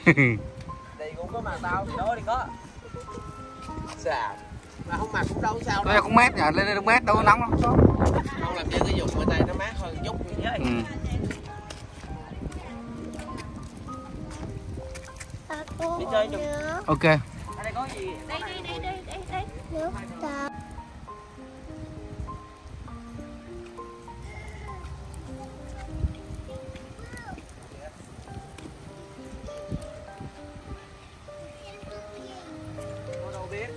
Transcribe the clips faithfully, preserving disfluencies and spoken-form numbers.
Đi cũng có mà tao thì đó đi có. Sao? Mà không mặc cũng đâu sao đâu. Đây cũng mát nhỉ, lên đây cũng mát đâu có nóng đâu. Không làm chơi thể dục ngoài tay nó mát hơn chút như thế. Ừ. Đi chơi chung. Ok. Ở đây có gì? Đây đây đây đây đây đây. Nước ta. Tôi đâu biết.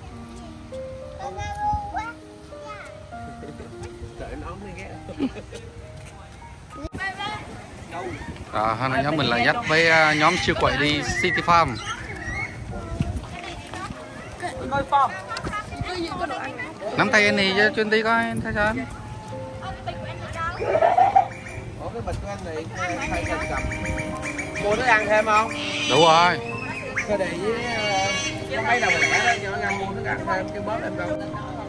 Đợi nó ống đi ghé. Đó, hôm nay nhóm mình là dắt với nhóm siêu quậy đi City Farm. Coi form. Nắm tay anh này cho chuyên đi coi thấy sao? Ủa cái bịch của anh này thay thành cặp. Mua thức ăn thêm không? Đủ rồi. Cái này với cái mấy đồng lẻ đó cho nó mua thức ăn thêm chứ bớt em đâu.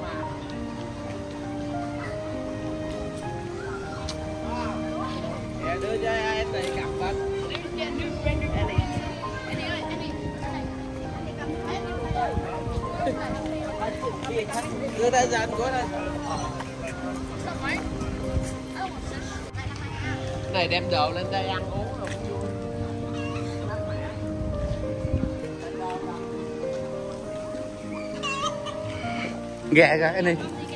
Dạ đưa cho em này cặp bịch. Đưa tay ra anh của đây. Này đem đồ lên đây ăn uống rồi. Ghẹ kìa anh đi.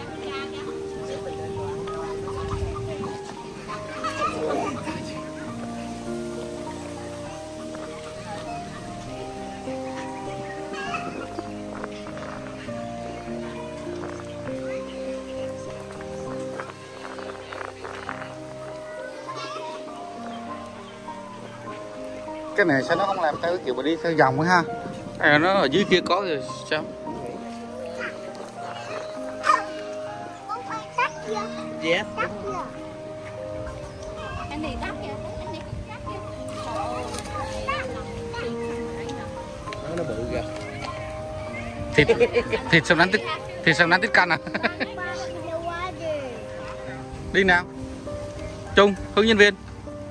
Cái này sao nó không làm theo cái kiểu mà đi theo dòng ha? À, nó ở dưới kia có rồi sao? Yes. Anh này đắt kìa, anh này cũng đắt kìa. Nó, nó bự kìa. Thịt thịt sầm nắn tích thịt sầm nắn tích canh à? Đi nào. Trung, hướng nhân viên.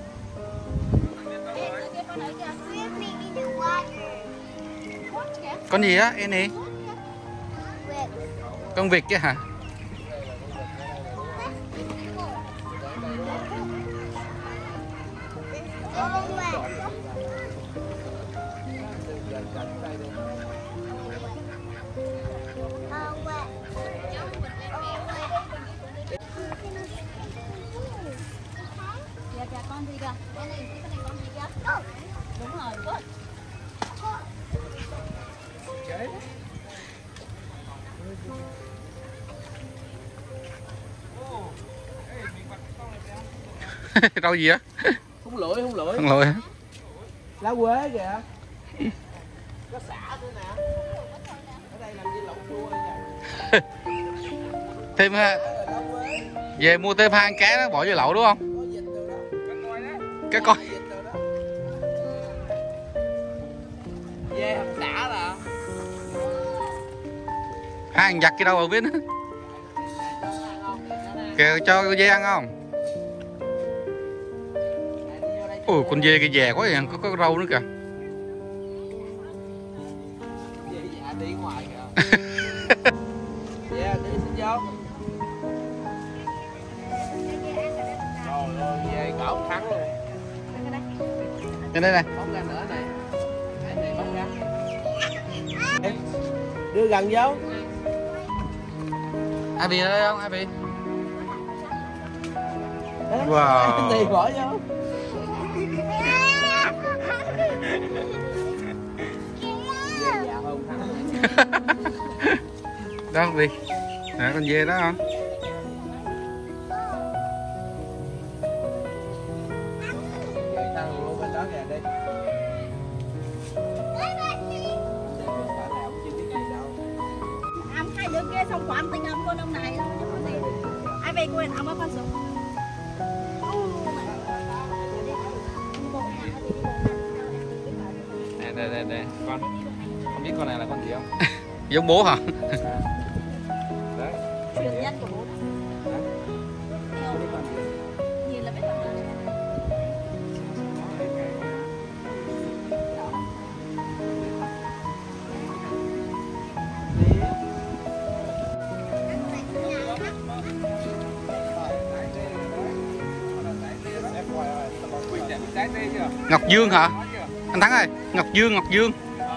Con gì á, em này? Con vịt kia hả? Dạ dạ con gì kìa? Cái này cái này con gì kìa? Đúng rồi, good. Rau gì á? Không lưỡi, không lưỡi. Không lội. Lá quế kìa. Có xả nữa nè. Ở đây làm gì lẩu chua kìa. Thêm ha. Về mua thêm hai cá đó bỏ vô lẩu đúng không? Có vịt rồi đó. Cái coi. Dê hầm xả là. Hai thằng giặt kia đâu mà biết nữa. Kìa cho con dê ăn không? Ôi con dê cái dè quá vậy, có, có râu nữa kìa. Dê dạ đi ngoài kìa. Dê đi xin vô. Trời ơi dê cỡ một thắng luôn. Trên đây này. Bóc ra nữa này. Cái này bóc ra. Đưa gần vô. Ai bị ở đây không? Ai bị? Wow. Đi bỏ vô. Dạ hơn thắng. Đó con gì? Nè con dê đó không? Vậy thằng luôn bên đó kìa đi. Âm hai đứa kia xong quán tình âm con ông này chứ có gì. Ai về quên âm ở con số. Nè đây đây đây con. Không biết con này là con gì không? Giống bố hả? Đấy. Truyền nhân của bố. Nhìn là biết là Ngọc Dương hả? Anh Thắng ơi, Ngọc Dương, Ngọc Dương.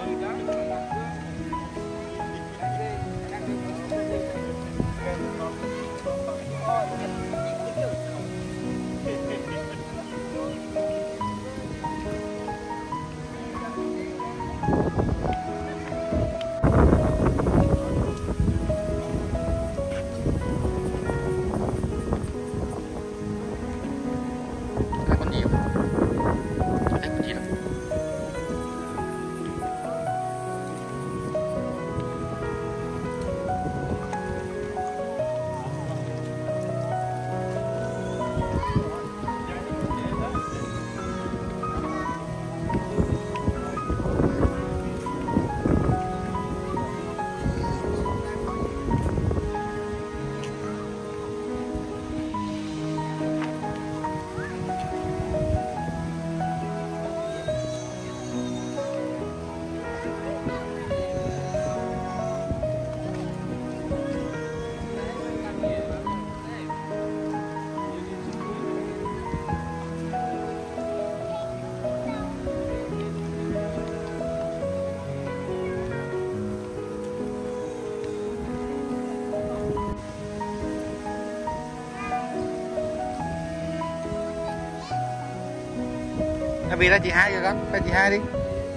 Vì ra chị hai rồi con, ra chị hai đi.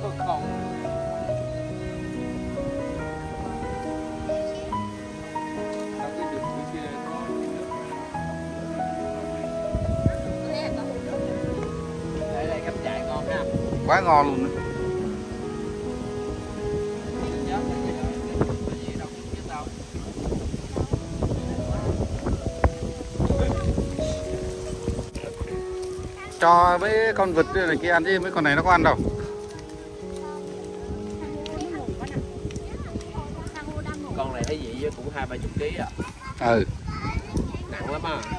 Đây đây cắm trại ngon ha. Quá ngon luôn nữa. Cho mấy con vịt này kia ăn chứ mấy con này nó có ăn đâu. Con này thấy vậy cũng hai ba chục ký à. Ừ. Nặng lắm à.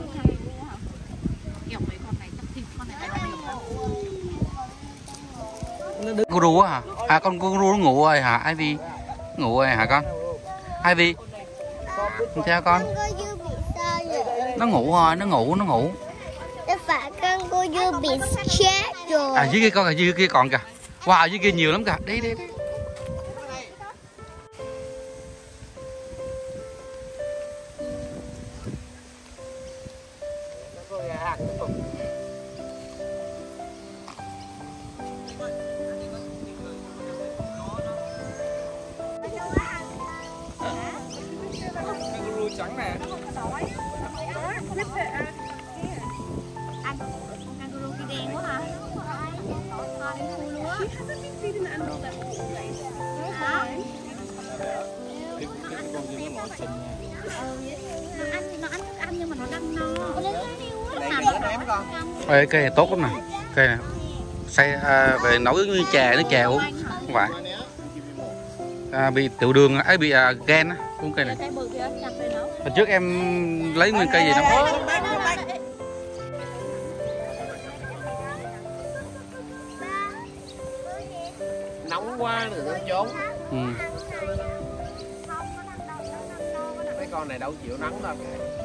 Cô ru hả? À con cô ru nó ngủ rồi hả? Ivy ngủ rồi hả con? Ivy chào con. Nó ngủ rồi, nó ngủ, nó ngủ. Phải con cô dư bị chết rồi. À dưới kia con, dưới kia còn kìa. Wow, dưới kia nhiều lắm kìa. Đi đi đi. Trắng nè. Ăn con kangaroo kia đen quá hả? Con đến thui luôn á. Hả? Nó ăn thì nó ăn thức ăn nhưng mà nó đang no. Ê, cây này tốt lắm nè. Cây này xay à, về nấu như chè, nước chè uống không phải. À, bị tiểu đường ấy, bị à, gan á, uống cây này. Hồi trước em lấy nguyên cây gì đó. Nóng quá rồi nó trốn. Ừ. Mấy con này đâu chịu nắng đâu.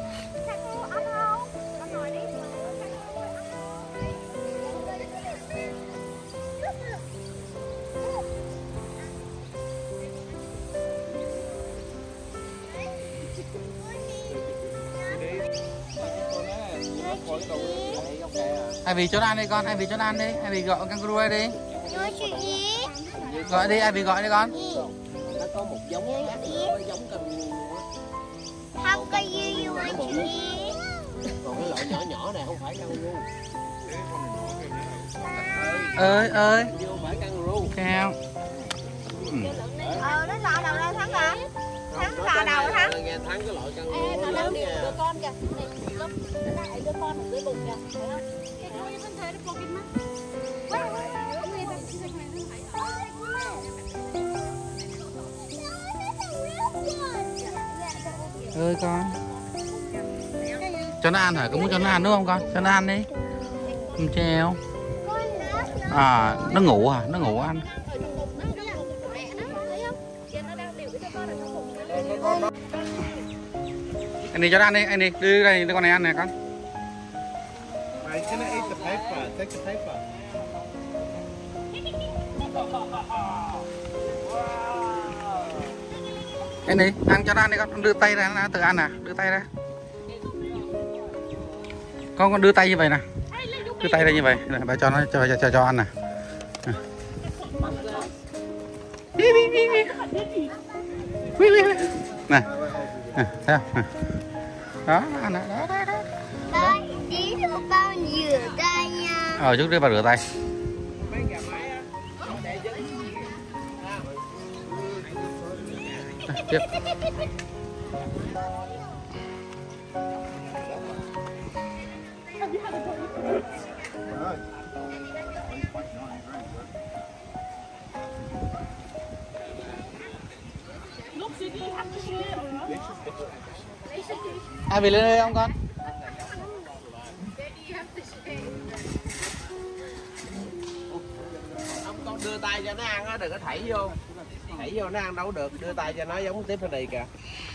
Ivy cho nó ăn đi con, Ivy cho nó ăn đi, Ivy gọi kangaroo đi. Nói chuyện gì? Gọi đi, Ivy gọi đi con. Nó có một giống khác, nó giống kangaroo á. Không có gì vui chuyện gì. Còn cái loại nhỏ nhỏ này không phải kangaroo. Ơi ơi. Không phải kangaroo. Sao? Ừ. Ờ, nó lò đầu ra Thắng hả? Thắng lò đầu Thắng. Nghe Thắng cái loại kangaroo nó lớn nha. Đưa con kìa. Này, lại đưa con ở dưới bụng kìa. Thấy không? Cái đuôi nó thấy nó pokin mắt. Ơi con. Cho nó ăn hả? Có muốn cho nó ăn đúng không con? Cho nó ăn đi. Không treo. À, nó ngủ à? Nó ngủ ăn. Anh đi cho nó ăn đi, anh đi. Đưa đây con này ăn nè con. Mày, can I eat the Paper, take the paper. Cái này ăn cho nó ăn đi con, đưa tay ra, nó tự ăn à, đưa tay ra. Con con đưa tay như vậy nè, đưa tay ra như vậy, này, bà cho nó cho cho cho, cho ăn nè. Nè, nè, thấy không? Đó, ăn nè, đó, đó, đó. Đây, tí nữa bao rửa tay nha. Ờ, trước đi bà rửa tay. Mấy gà mái á, để chứ. Tiếp. Ai về lên đây không con? Ông con đưa tay cho nó ăn á, đừng có thảy vô. Thảy vô nó ăn đâu được, đưa tay cho nó giống Tiffany kìa.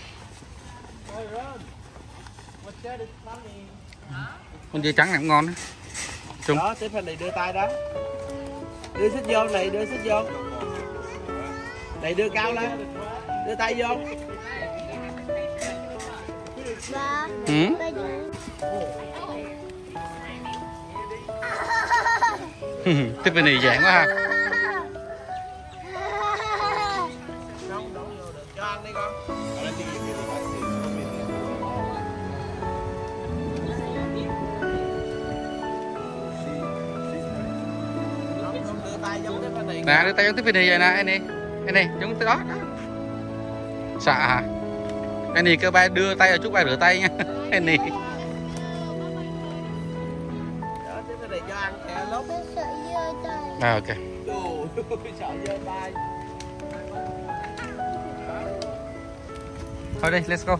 Con dưa trắng này cũng ngon đó. Trung. Đó, Tiffany đưa tay đó. Đưa xích vô này, đưa xích vô. Này đưa cao lên. Đưa tay vô. Ba. Ừ. Tiffany dạng quá ha. Không, đủ vô được. Cho ăn đi con. Không, không đưa tay giống Tiffany. Nè, đưa tay giống Tiffany vậy nè, anh đi. Anh đi, giống đó. đó. Xạ hả? Anh đi cơ ba đưa tay ở chút ba rửa tay nha. Anh đi. Đó, Tiffany cho ăn kìa lúc. Tôi sợ dơ tay. À, ok. Trời, sợ dơ tay. Thôi đi, let's go.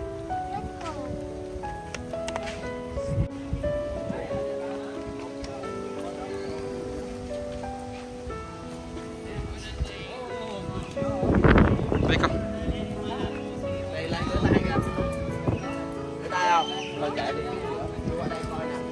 Đi con. Đây lại rửa tay kìa. Rửa tay không? Rồi chạy đi. Qua đây coi nè.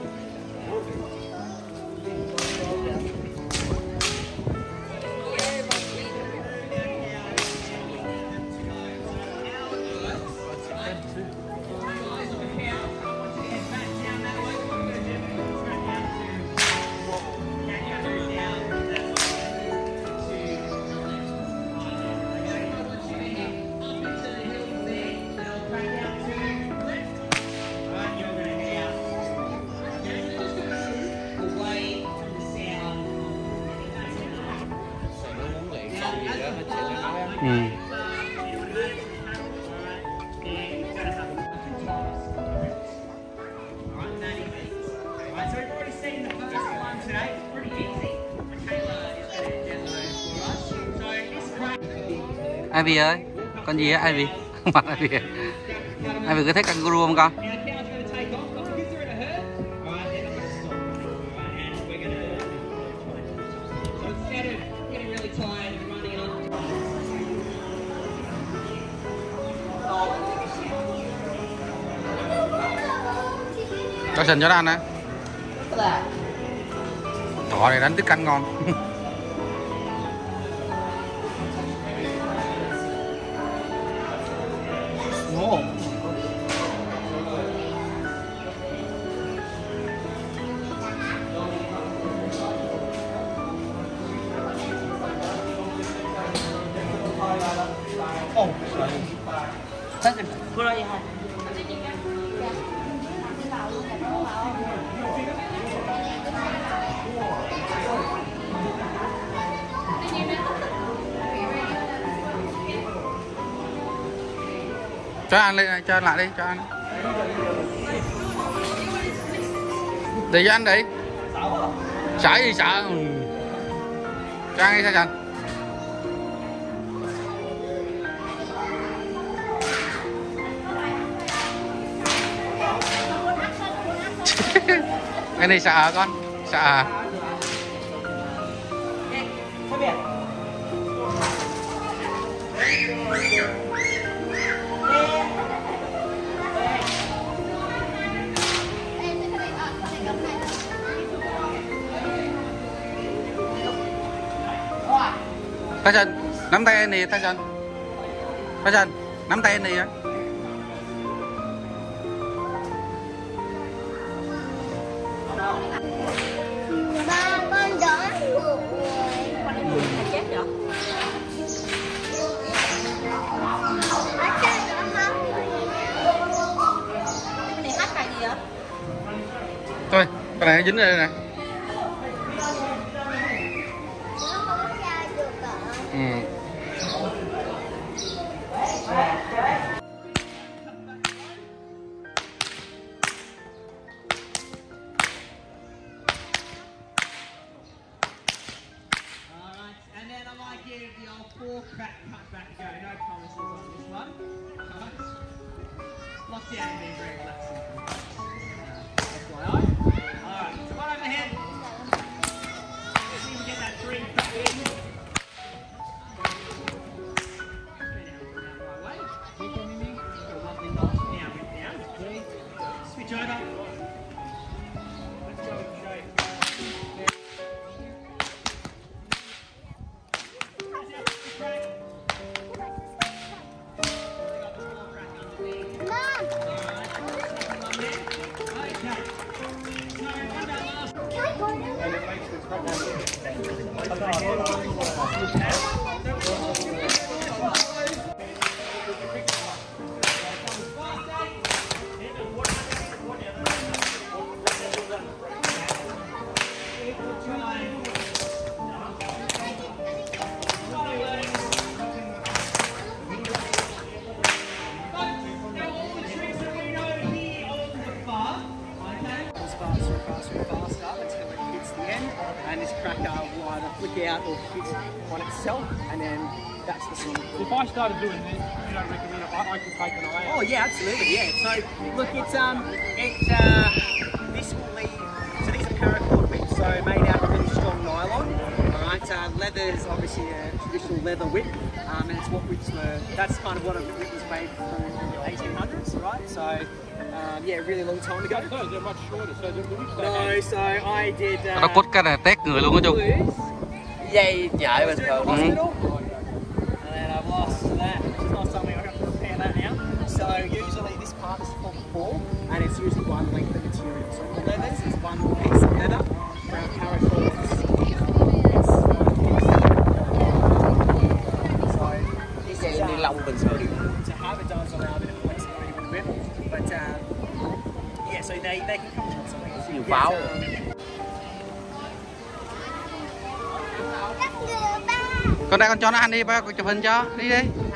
Ừ. Ivy ơi, con gì á Ivy? Mặt Ivy. Ivy có thấy kangaroo không con? Cho sình cho nó ăn nè. Thỏ này đánh tiết canh ngon. Cho ăn lên, cho ăn lại đi, cho ăn. Để cho ăn đi. Sợ gì sợ. Ừ. Cho ăn đi sao Trần. Cái này sợ hả con? Sợ hả? Tarzan, nắm tay anh này, Tarzan. Tarzan, nắm tay anh này á. Ba con gió ngủ rồi. Con em ngủ là chết rồi. Ở trên nó không. Cái này hát bài gì vậy? Thôi, cái này nó dính đây nè. Nó không ra được cả. Ừ. Four crack cut back go, no promises on this one. Alright. Lockdown has been very relaxing. Uh, F Y I. Alright, so one overhead. Let's see if we get that three back in. Switch over. Let's go straight. And this cracker will either flick out or hit on itself, and then that's the sort of. If I started doing this, you don't recommend it? I, I could take an eye out. Oh yeah, absolutely, yeah. So look, it's um, it uh, this will leave. So these are paracord whips, so made out of really strong nylon. All right, uh, leather is obviously a traditional leather whip, um, and it's what whips were. That's kind of what a whip was made from the eighteen hundreds, right? So. Um, yeah, really long time ago. No, they're much shorter. So the, the whips they No, had, so I did. Uh, Nó cốt cái này tét người luôn á Trung. Dây nhạy bình thường. Ừ. And then I've lost that, which is not something I have to repair that now. So usually this part is called the ball, and it's usually one length of material. So for leathers, it's one piece of leather. For our paracord, it's one piece. So this is um, to have it does allow a bit of flexibility with the whip, but uh, yeah, so they they can come to something. So you get, Wow. um, Con đây con cho nó ăn đi, ba con chụp hình cho, đi đi.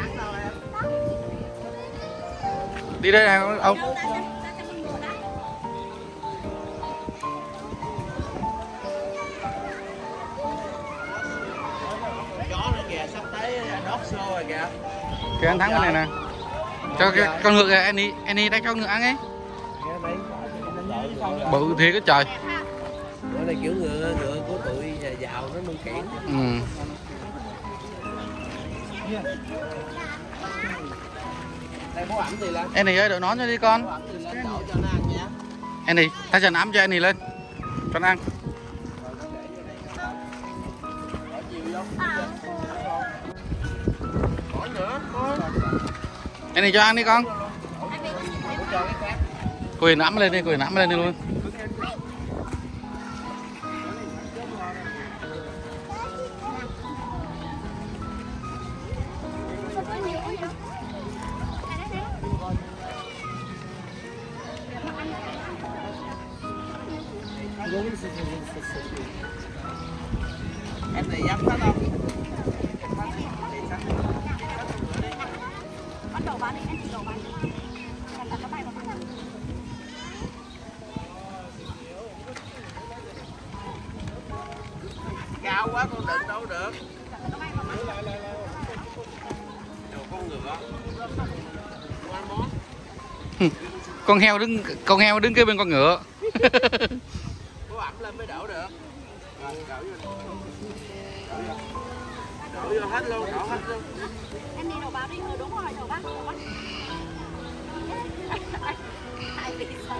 Đi đây này ông. chó nữa kìa, sắp tới đót show rồi kìa. Kìa anh Thắng bên này nè. Cho cái con ngựa kìa, Annie, Annie đang cho ngựa ăn ấy. Bự thiệt cái trời. Nó là kiểu ngựa ngựa của tụi giàu nó nuôi kiển. Ừ. Đây bố ẩm thì lên. Annie ơi, đội nón cho đi con. Bố ẩm thì lên đổ cho nó ăn nha. Annie, ta dần ấm cho Annie lên. Cho nó ăn. Bỏ nữa, con. Annie cho ăn đi con. Quyền nắm lên đi, quyền nắm lên đi luôn. Em này dám hết không? Bắt đầu bán đi, em chỉ đầu bán. Đặt cái tay vào trong. Cao quá con đựng đâu được. Đồ con ngựa. Con món. Con heo đứng con heo đứng kế bên con ngựa. Bố ẩm lên mới đổ được. Rồi, đổ vô. Đổ vô hết luôn, đổ hết luôn. Em đi đầu báo đi, ừ đúng rồi, đầu bác, đầu bác. Ai bị sao?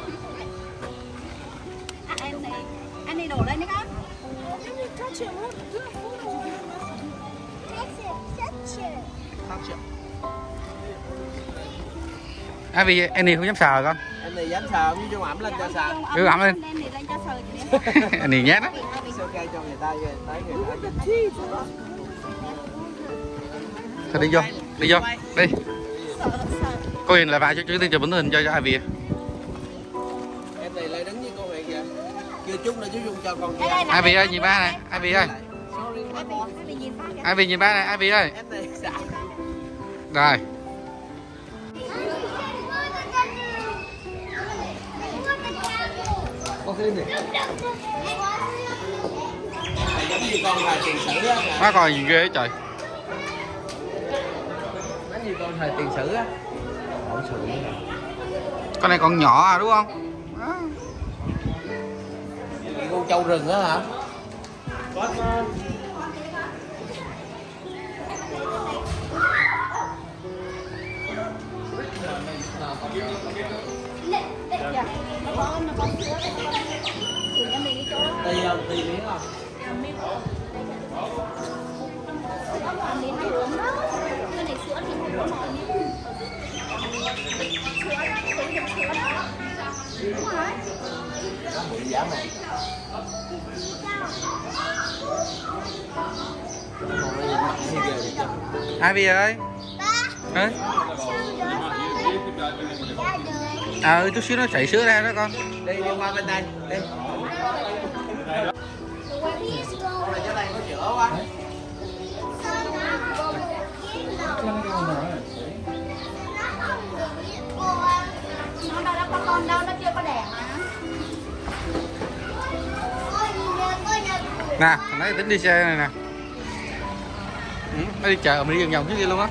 À, em này, anh đi đổ lên đấy con. À vì anh này không dám sờ con. Anh này dám sờ nhưng cho ẩm lên cho sờ. Cứ ẩm lên. Anh này nhát đó. Ok cho người ta về tới người ta. Thôi đi vô, đi vô, đi. Cô Hiền là vài cho chú tiên chụp bức hình cho cho ai vì. Em này lại đứng với cô này kìa. Chưa chút nữa chú Dung cho con kia. Ai vì ơi, nhìn ba này, ai vì ơi. Ai vì nhìn ba này, ai vì ơi. Em này xạo. Rồi. Con phim này. Giống như con thời tiền sử á. Má coi gì ghê trời. Giống như con thời tiền sử á. Con này còn nhỏ à đúng không? Đó. Con trâu rừng á hả? Tì không? Tì miếng không? Giá này. Ai vì ơi? Ơi? À ừ, chút xíu nó chảy sữa ra đó con. Đi đi qua bên đây, đi. Con này chỗ này có chữa quá. Nó đâu đó có con đâu, nó chưa có đẻ mà. Nè, thằng ấy tính đi xe này nè. Ừ, nó đi chợ mình đi vòng vòng trước kia luôn á.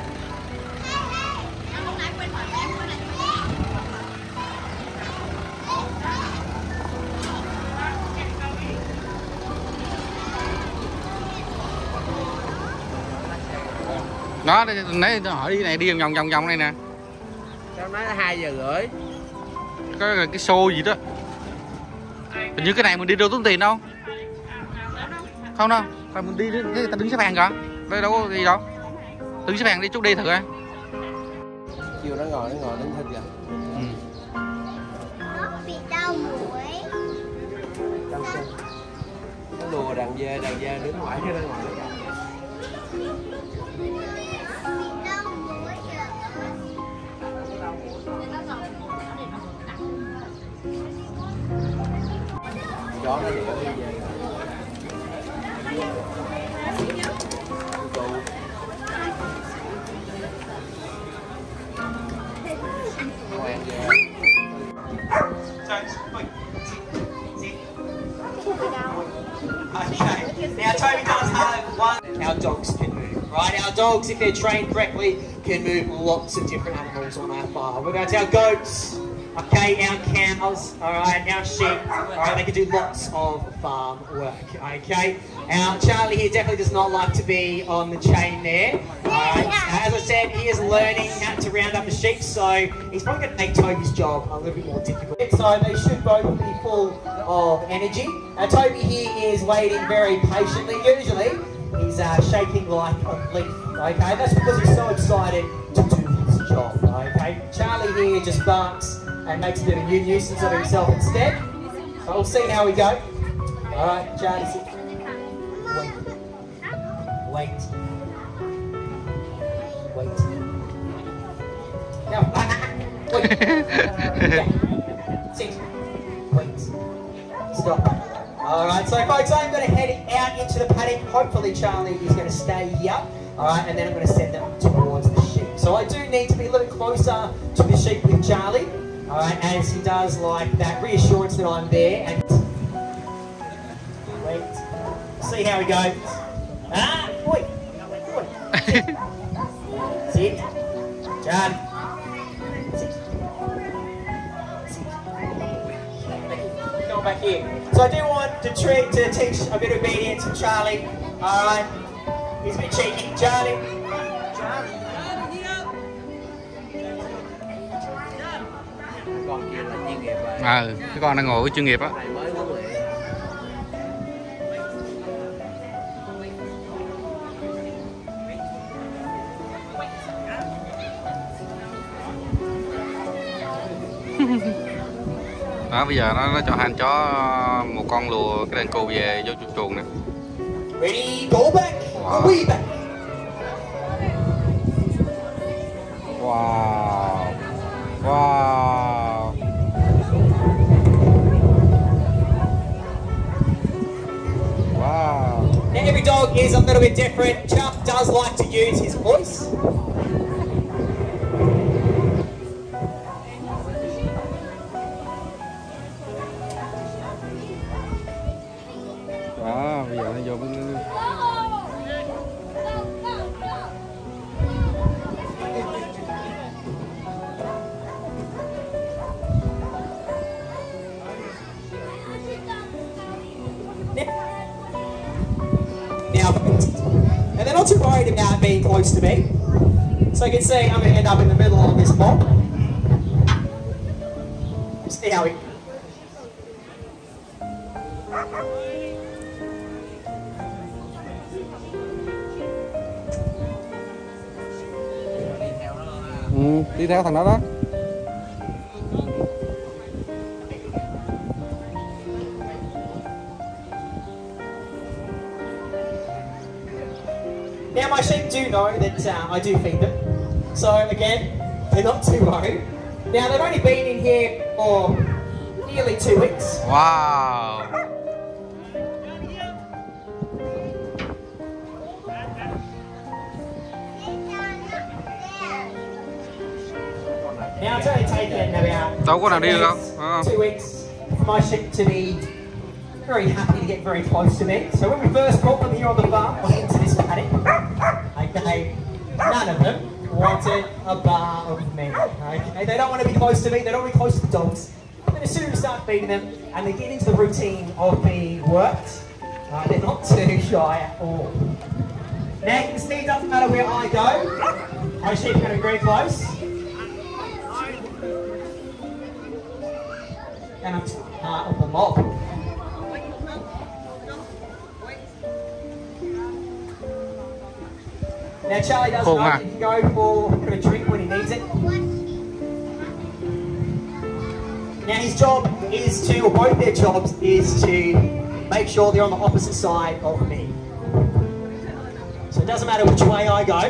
Đó, nãy hỏi đi này đi vòng vòng vòng vòng này nè. Sao nói là hai giờ rưỡi. Có cái show gì đó. Hình như cái này mình đi đâu tốn tiền đâu. Không đâu, phải mình đi cái ta đứng xếp hàng kìa. Đây đâu có gì đâu. Đứng xếp hàng đi chút đi thử coi. Chiều nó ngồi nó ngồi đứng thịt kìa. Ừ. Nó bị đau mũi. Nó lùa đàn dê, đàn dê đứng ngoài cái nó ngồi nó cầm. Chó nó đĩa đi về. Ngoan ghê. Okay, now Toby does have one. Our dogs can move, right? Our dogs, if they're trained correctly, can move lots of different animals on our farm. We've got our goats, okay, our cows, all right, our sheep, all right, they can do lots of farm work, okay? Our Charlie here definitely does not like to be on the chain there, all right? Now, as I said, he is learning how to round up the sheep, so he's probably going to make Toby's job a little bit more difficult. So they should both be full of energy. Now Toby here is waiting very patiently. Usually he's uh, shaking like a leaf, okay? That's because he's so excited to do his job, okay? Charlie here just barks and makes a bit of a nuisance of himself instead. But we'll see how we go. All right, Charlie, sit. Wait. Wait. Wait. No. Wait. Yeah. Sit. Wait. Stop. Alright, so folks, I'm going to head out into the paddock. Hopefully Charlie is going to stay here. Alright, and then I'm going to send them towards the sheep. So I do need to be a little closer to the sheep with Charlie. Alright, as he does like that reassurance that I'm there. And wait. See how he goes. Ah, boy. Boy. Sit. Sit. Charlie. Back here. So I do want to treat to teach a bit of obedience from Charlie. Alright. He's a bit cheeky. Charlie. Charlie. Con kia là chuyên nghiệp rồi. Ờ, cái con đang ngồi với chuyên nghiệp á. Này mới huấn luyện. Đó bây giờ nó nó cho hành chó một con lùa cái đàn cừu về vô chuồng chuồng nè. Ready, go back, Wow. go way back. Wow. Wow. Wow. Now every dog is a little bit different. Chuck does like to use his voice. Đó, bây giờ nó vô cái... Now, and they're not too worried about being close to me. So you can see I'm going to end up in the middle of this mob. See how it... Ừ, đi theo thằng đó đó. Now my sheep do know that uh, I do feed them, so again, they're not too worried. Now they've only been in here for nearly two weeks. Wow. Now it's only taken about Đâu có nào two đi được weeks, không? Ờ. two weeks for my sheep to be very happy to get very close to me. So when we first brought them here on the farm, or into this paddock, okay, none of them wanted a bar of me. Okay, they don't want to be close to me. They don't want to be close to the dogs. But as soon as we start feeding them and they get into the routine of being worked, uh, they're not too shy at all. Now you can see it doesn't matter where I go. My sheep are going to be very close. And I'm part of the mob. Now Charlie does Cool, know huh? he can go for a bit of a drink when he needs it. Now his job is to, or both their jobs is to make sure they're on the opposite side of me. So it doesn't matter which way I go,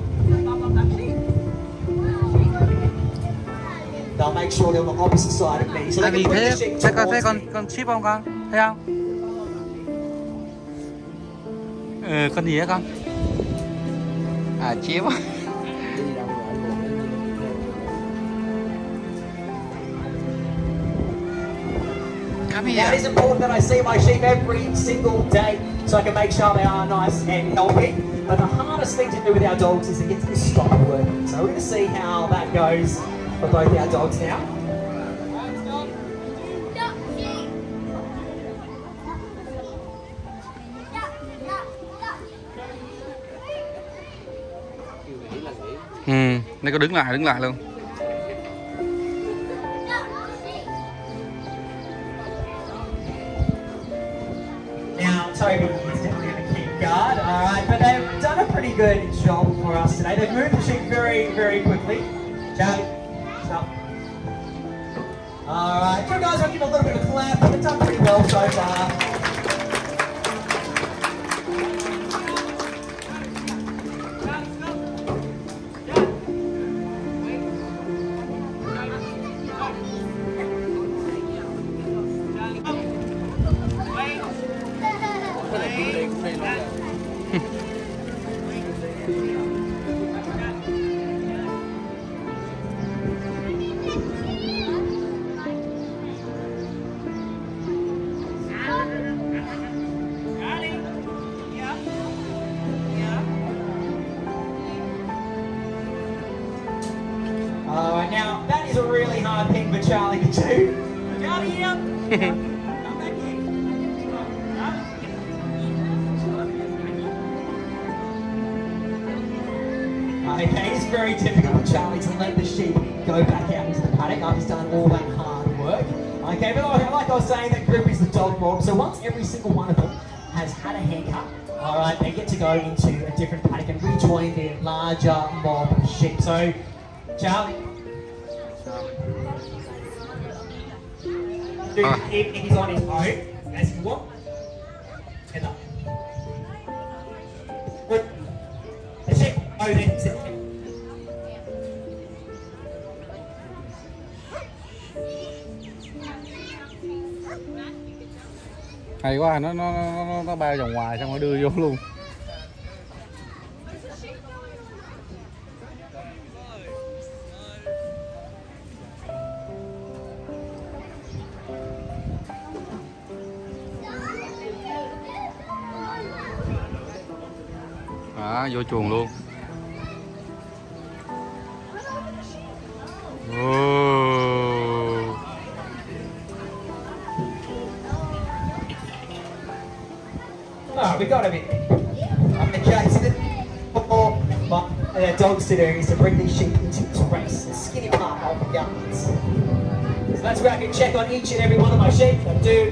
they'll make sure they're on the opposite side of me. So they Anh can nhìn bring the thấy sheep thấy con towards thấy con me. con ship không con? Thấy không? Ừ, con gì á con? À chiếu. Come Now here. it is important that I see my sheep every single day so I can make sure they are nice and healthy. But the hardest thing to do with our dogs is to get this stop working. So we're going to see how that goes for both our dogs now. Ừ, đây có đứng lại, đứng lại luôn. Now, Toby is definitely going to keep guard, alright, but they've done a pretty good job for us today. They've moved the sheep very, very quickly. Charlie, stop. Alright, you guys, I'll give a little bit of a clap. They've done pretty well so far. Alright, now that is a really hard thing for Charlie to do. Charlie, here! Come back here. Okay, it's very difficult for Charlie to let the sheep go back out into the paddock after he's done all that hard work. Okay, but like, like I was saying, that group is the dog mob. So once every single one of them has had a haircut, alright, they get to go into a different paddock and rejoin their larger mob sheep. So, Charlie. do Ah. if he's on his own, as you want. Head up. Good. A shake. Oh, then sit. Hay quá, nó nó nó nó, nó bao vòng ngoài xong rồi đưa vô luôn. Đó, vô chuồng luôn. Oh. Oh, we got a bit. I'm the Jason. What my uh, dogs to do is to bring these sheep into this race, the skinny part of the gardens. So that's where I can check on each and every one of my sheep. I do.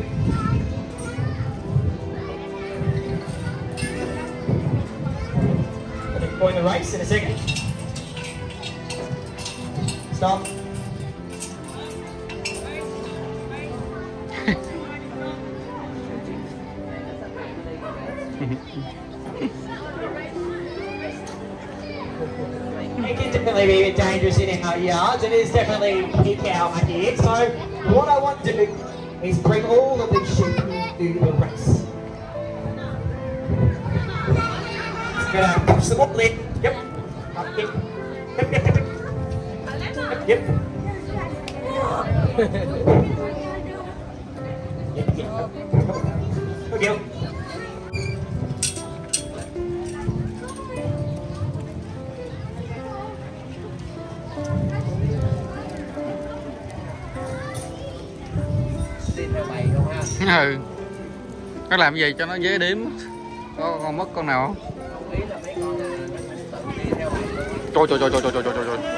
Going the race in a second. Stop. It can definitely be a bit dangerous in our yards. It is definitely peak hour here. So what I want to do is bring all of these sheep into the race. Gonna push them all in. Yep. Up, yep. Yep, yep, yep. Yep, yep. Yep, yep. Good deal. Ừ. Nó làm gì cho nó dễ đếm? Có con mất con nào không? Trời trời trời trời trời trời trời trời.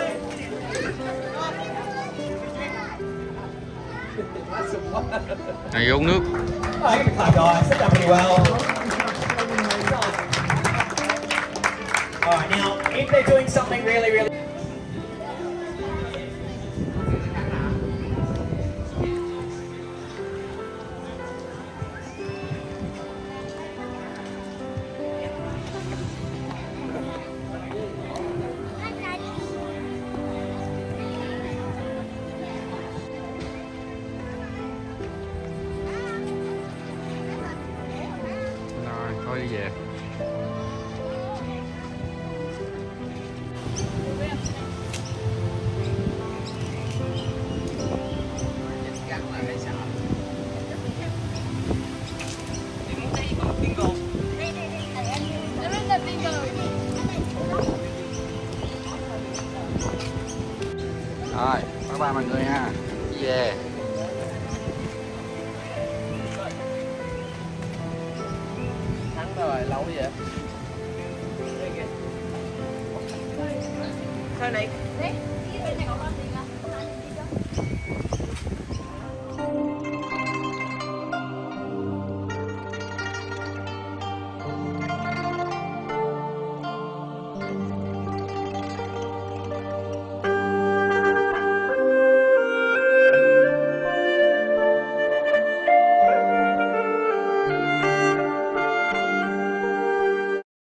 Này uống nước. Oh, give me a clap, guys. They've done pretty well. Alright, now, if they're doing something really, really... Rồi, thôi đi về. Rồi, bye bye mọi người ha. Về. Thắng rồi, lâu vậy? Thôi này.